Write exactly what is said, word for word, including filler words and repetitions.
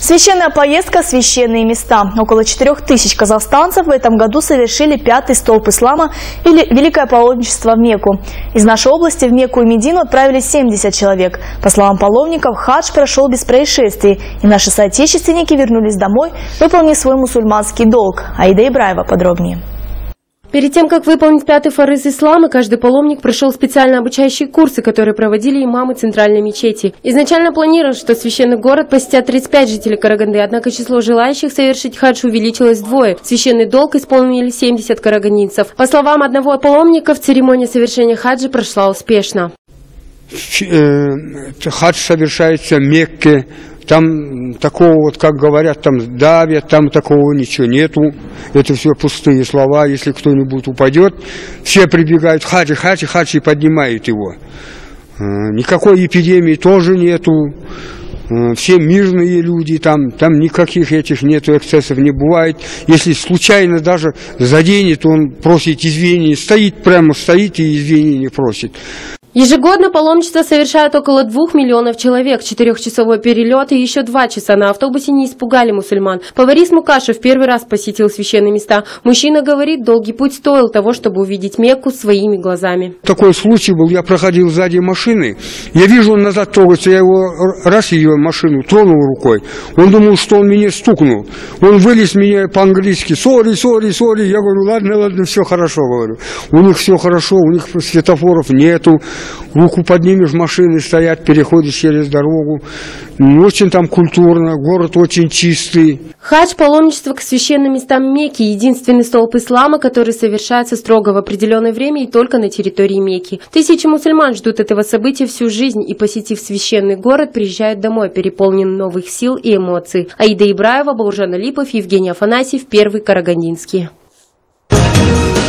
Священная поездка, священные места. Около четырех тысяч казахстанцев в этом году совершили пятый столб ислама или Великое паломничество в Мекку. Из нашей области в Мекку и Медину отправились семьдесят человек. По словам паломников, хадж прошел без происшествий, и наши соотечественники вернулись домой, выполнив свой мусульманский долг. Аида Ибраева подробнее. Перед тем, как выполнить пятый фарыз ислама, каждый паломник прошел специально обучающие курсы, которые проводили имамы центральной мечети. Изначально планировалось, что священный город посетят тридцать пять жителей Караганды, однако число желающих совершить хадж увеличилось вдвое. Священный долг исполнили семьдесят карагандинцев. По словам одного паломника, церемония совершения хаджа прошла успешно. Хадж совершается в Мекке. Там такого, вот как говорят, там давят, там такого ничего нету. Это все пустые слова. Если кто-нибудь упадет, все прибегают хаджи, хаджи, хаджи и поднимают его. Никакой эпидемии тоже нету. Все мирные люди, там, там никаких этих нету, эксцессов не бывает. Если случайно даже заденет, он просит извинения. Стоит прямо, стоит и извинения просит. Ежегодно паломничество совершают около двух миллионов человек. Четырехчасовой перелет и еще два часа на автобусе не испугали мусульман. Поварис Мукашев первый раз посетил священные места. Мужчина говорит, долгий путь стоил того, чтобы увидеть Мекку своими глазами. Такой случай был, я проходил сзади машины, я вижу, он назад трогается, я его раз ее машину тронул рукой. Он думал, что он меня стукнул. Он вылез меня по-английски, сори, сори, сори. Я говорю, ладно, ладно, все хорошо, говорю. У них все хорошо, у них светофоров нету. Руку поднимешь, машины стоят, переходишь через дорогу. Очень там культурно, город очень чистый. Хадж – паломничество к священным местам Мекки – единственный столб ислама, который совершается строго в определенное время и только на территории Мекки. Тысячи мусульман ждут этого события всю жизнь и, посетив священный город, приезжают домой, переполненные новых сил и эмоций. Аида Ибраева, Бауржан Алипов, Евгений Афанасьев, Первый Карагандинский.